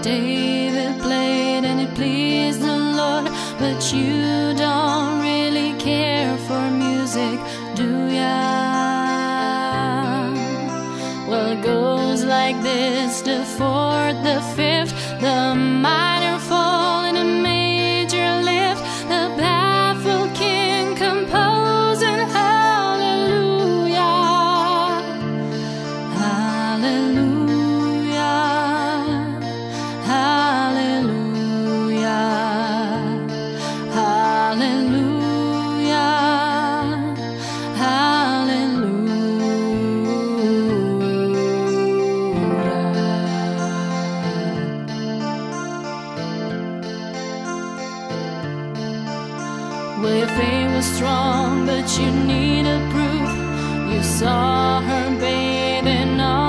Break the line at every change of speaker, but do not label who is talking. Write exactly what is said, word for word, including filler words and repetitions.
David played and it pleased the Lord, but you don't really care for music, do ya? Well, it goes like this: the fourth, the fifth, the minor fall and a major lift, the baffled king composing hallelujah, hallelujah, hallelujah, hallelujah, Well, your faith was strong, but you needed proof. You saw her bathing on